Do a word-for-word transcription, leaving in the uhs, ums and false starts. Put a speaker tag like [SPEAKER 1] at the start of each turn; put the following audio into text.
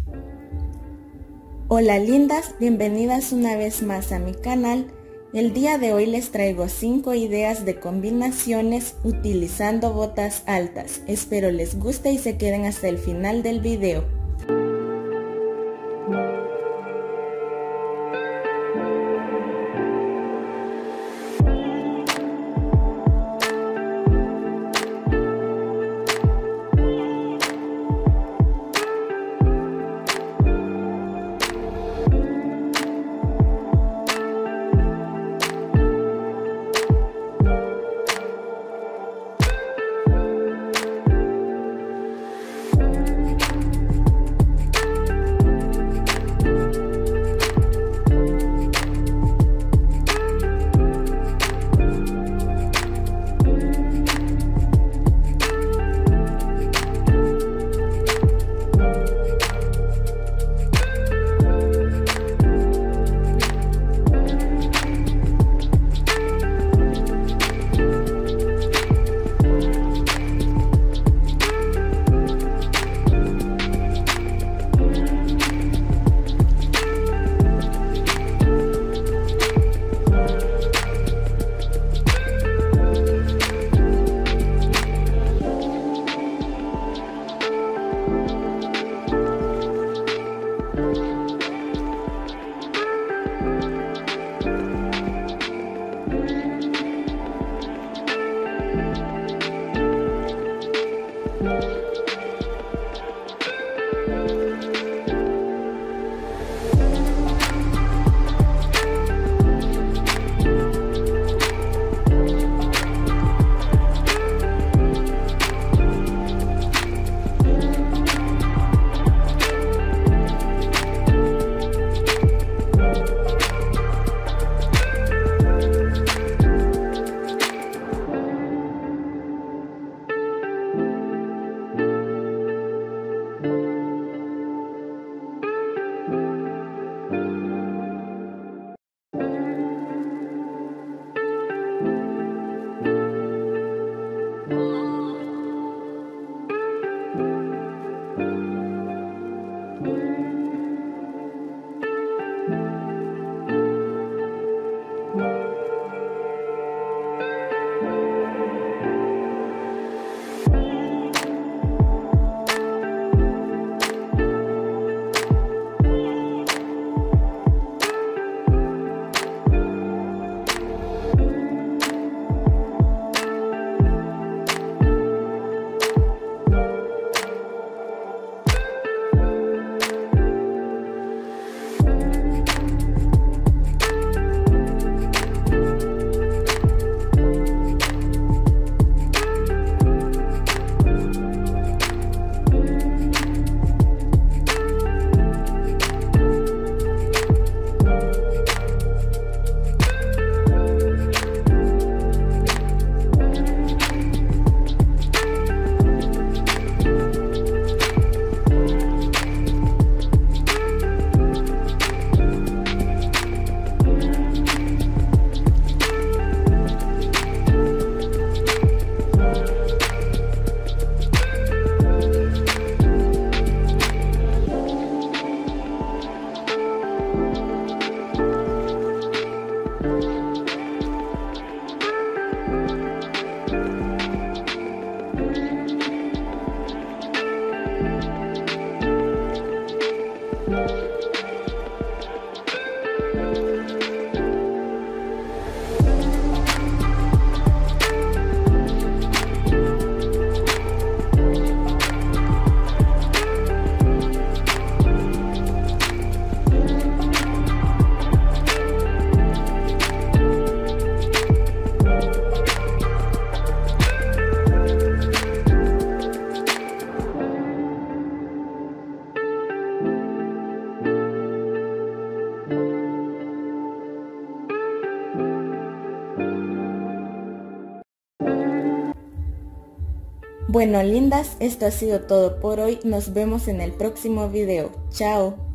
[SPEAKER 1] Hola lindas, bienvenidas una vez más a mi canal. El día de hoy les traigo cinco ideas de combinaciones utilizando botas altas. Espero les guste y se queden hasta el final del video. Bueno lindas, esto ha sido todo por hoy, nos vemos en el próximo video, chao.